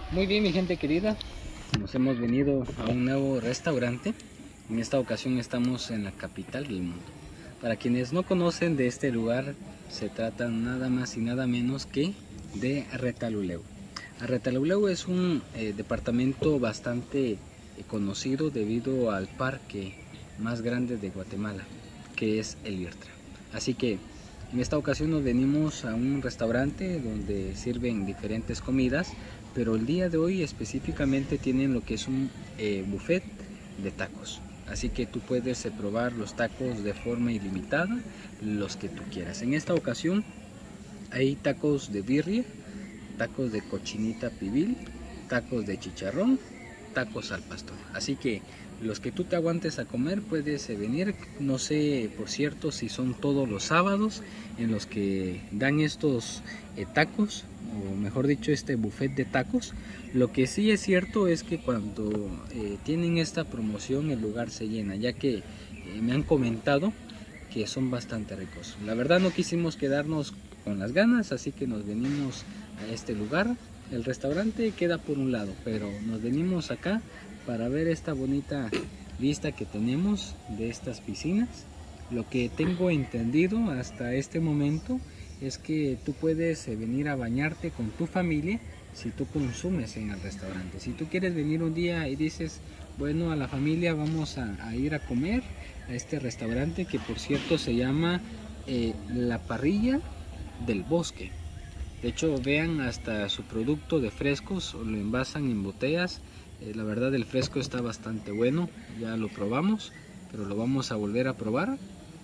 Muy bien, mi gente querida, nos hemos venido a un nuevo restaurante. En esta ocasión estamos en la capital del mundo. Para quienes no conocen de este lugar, se trata nada más y nada menos que de Retalhuleu. Retalhuleu es un departamento bastante conocido debido al parque más grande de Guatemala, que es el IRTRA. Así que en esta ocasión nos venimos a un restaurante donde sirven diferentes comidas, pero el día de hoy específicamente tienen lo que es un buffet de tacos. Así que tú puedes probar los tacos de forma ilimitada, los que tú quieras. En esta ocasión hay tacos de birria, tacos de cochinita pibil, tacos de chicharrón, tacos al pastor. Así que los que tú te aguantes a comer puedes venir. No sé, por cierto, si son todos los sábados en los que dan estos tacos, o mejor dicho, este buffet de tacos. Lo que sí es cierto es que cuando tienen esta promoción el lugar se llena, ya que me han comentado que son bastante ricos. La verdad no quisimos quedarnos con las ganas, así que nos venimos a este lugar. El restaurante queda por un lado, pero nos venimos acá para ver esta bonita vista que tenemos de estas piscinas. Lo que tengo entendido hasta este momento es que tú puedes venir a bañarte con tu familia si tú consumes en el restaurante. Si tú quieres venir un día y dices, bueno, a la familia vamos a ir a comer a este restaurante, que por cierto se llama La Parrilla del Bosque. De hecho, vean, hasta su producto de frescos lo envasan en botellas. La verdad, el fresco está bastante bueno, ya lo probamos, pero lo vamos a volver a probar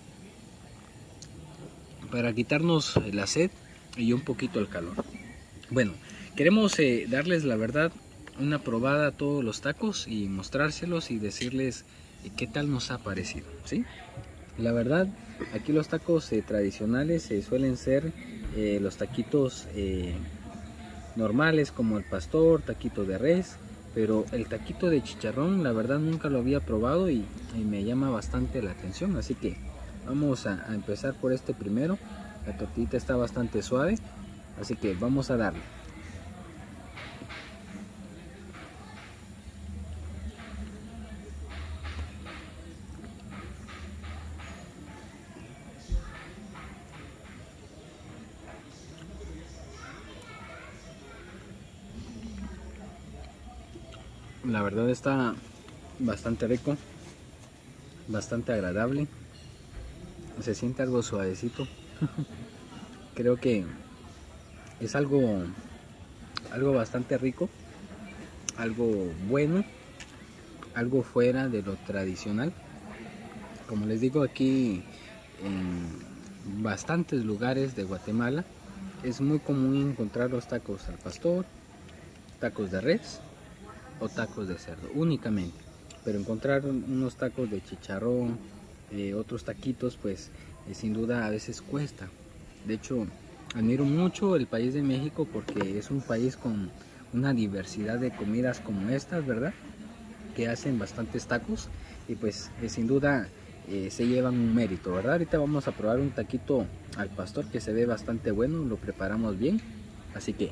para quitarnos la sed y un poquito el calor. Bueno, queremos darles la verdad una probada a todos los tacos y mostrárselos y decirles qué tal nos ha parecido, ¿sí? La verdad, aquí los tacos tradicionales suelen ser los taquitos normales, como el pastor, taquito de res, pero el taquito de chicharrón la verdad nunca lo había probado y me llama bastante la atención. Así que vamos a empezar por este primero. La tortillita está bastante suave, así que vamos a darle. La verdad está bastante rico, bastante agradable, se siente algo suavecito. Creo que es algo bastante rico, algo bueno, algo fuera de lo tradicional. Como les digo, aquí en bastantes lugares de Guatemala es muy común encontrar los tacos al pastor, tacos de res o tacos de cerdo únicamente, pero encontrar unos tacos de chicharrón, otros taquitos, pues sin duda a veces cuesta. De hecho, admiro mucho el país de México porque es un país con una diversidad de comidas como estas, ¿verdad? Que hacen bastantes tacos y pues sin duda se llevan un mérito, ¿verdad? Ahorita vamos a probar un taquito al pastor que se ve bastante bueno, lo preparamos bien, así que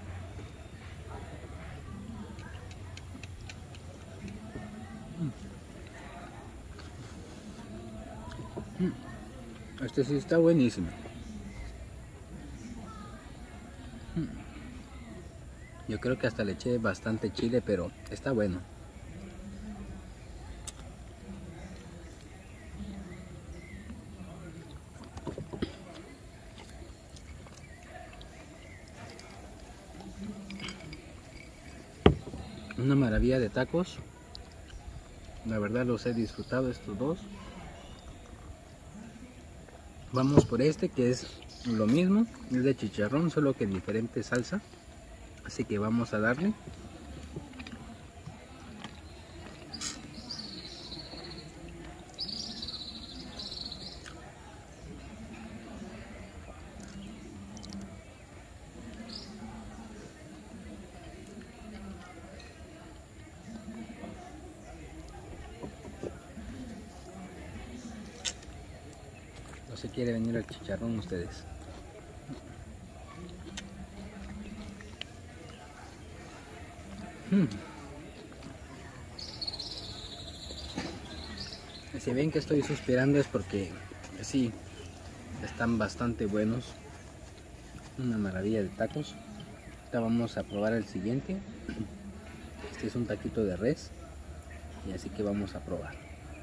este sí está buenísimo. Yo creo que hasta le eché bastante chile, pero está bueno. Una maravilla de tacos. La verdad los he disfrutado estos dos. Vamos por este que es lo mismo, es de chicharrón, solo que en diferente salsa. Así que vamos a darle. No se quiere venir el chicharrón ustedes. Si ven que estoy suspirando es porque sí, están bastante buenos. Una maravilla de tacos. Ahora vamos a probar el siguiente. Este es un taquito de res y así que vamos a probar.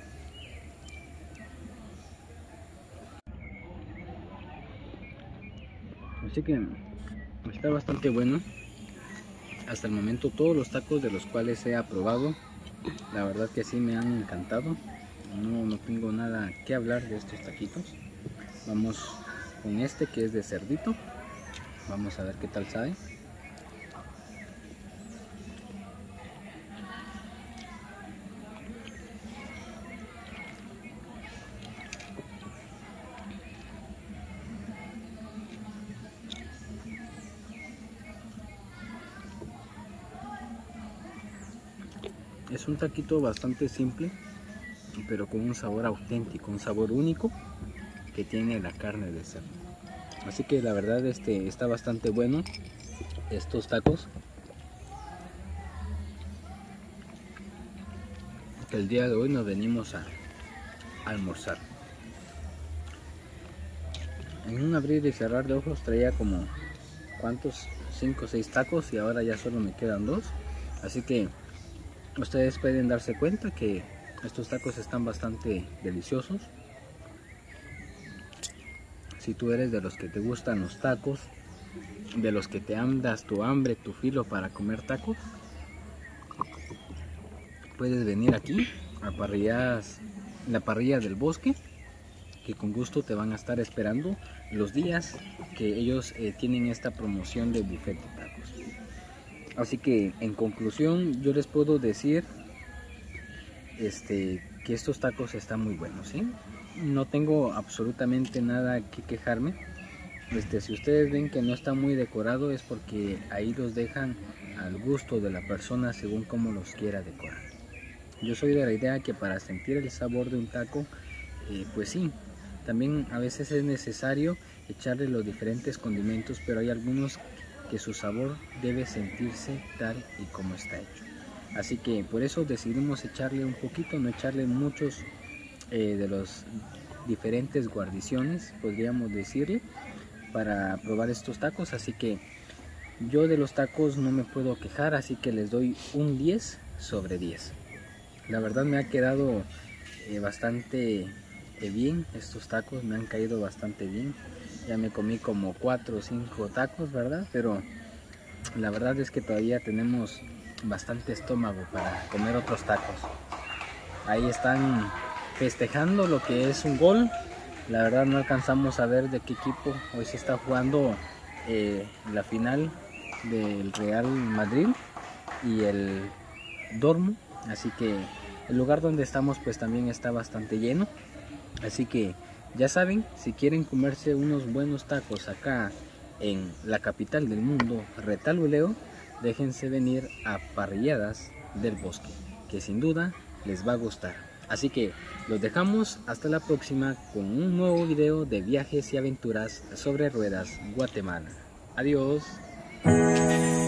Así que está bastante bueno. Hasta el momento todos los tacos de los cuales he probado, la verdad que sí me han encantado. No tengo nada que hablar de estos taquitos. Vamos con este que es de cerdito. Vamos a ver qué tal sabe. Es un taquito bastante simple, pero con un sabor auténtico, un sabor único que tiene la carne de cerdo. Así que la verdad está bastante bueno estos tacos. Que el día de hoy nos venimos a almorzar. En un abrir y cerrar de ojos traía como, ¿cuántos? 5 o 6 tacos y ahora ya solo me quedan 2. Así que ustedes pueden darse cuenta que estos tacos están bastante deliciosos. Si tú eres de los que te gustan los tacos, de los que te andas tu hambre, tu filo para comer tacos, puedes venir aquí a la parrilla del bosque, que con gusto te van a estar esperando los días que ellos tienen esta promoción de buffet de tacos. Así que en conclusión yo les puedo decir que estos tacos están muy buenos, ¿sí? No tengo absolutamente nada que quejarme. Si ustedes ven que no está muy decorado es porque ahí los dejan al gusto de la persona según como los quiera decorar. Yo soy de la idea que para sentir el sabor de un taco, pues sí, también a veces es necesario echarle los diferentes condimentos, pero hay algunos que su sabor debe sentirse tal y como está hecho. Así que por eso decidimos echarle un poquito, no echarle muchos de los diferentes guarniciones, podríamos decirle, para probar estos tacos. Así que yo de los tacos no me puedo quejar, así que les doy un 10 sobre 10. La verdad me ha quedado bastante bien, estos tacos me han caído bastante bien. Ya me comí como 4 o 5 tacos, ¿verdad? Pero la verdad es que todavía tenemos bastante estómago para comer otros tacos. Ahí están festejando lo que es un gol. La verdad no alcanzamos a ver de qué equipo. Hoy se está jugando la final del Real Madrid y el Dortmund. Así que el lugar donde estamos pues también está bastante lleno. Así que ya saben, si quieren comerse unos buenos tacos acá en la capital del mundo, Retalhuleu, déjense venir a Parrilladas del Bosque, que sin duda les va a gustar. Así que los dejamos hasta la próxima con un nuevo video de viajes y aventuras sobre ruedas Guatemala. Adiós.